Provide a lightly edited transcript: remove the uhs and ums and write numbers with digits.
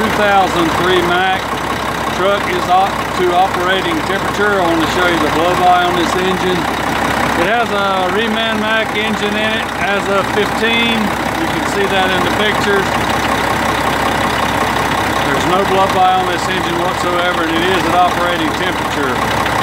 2003 MACK. Truck is up to operating temperature. I want to show you the blow-by on this engine. It has a reman MACK engine in it as of 15. You can see that in the pictures. There's no blow-by on this engine whatsoever, and it is at operating temperature.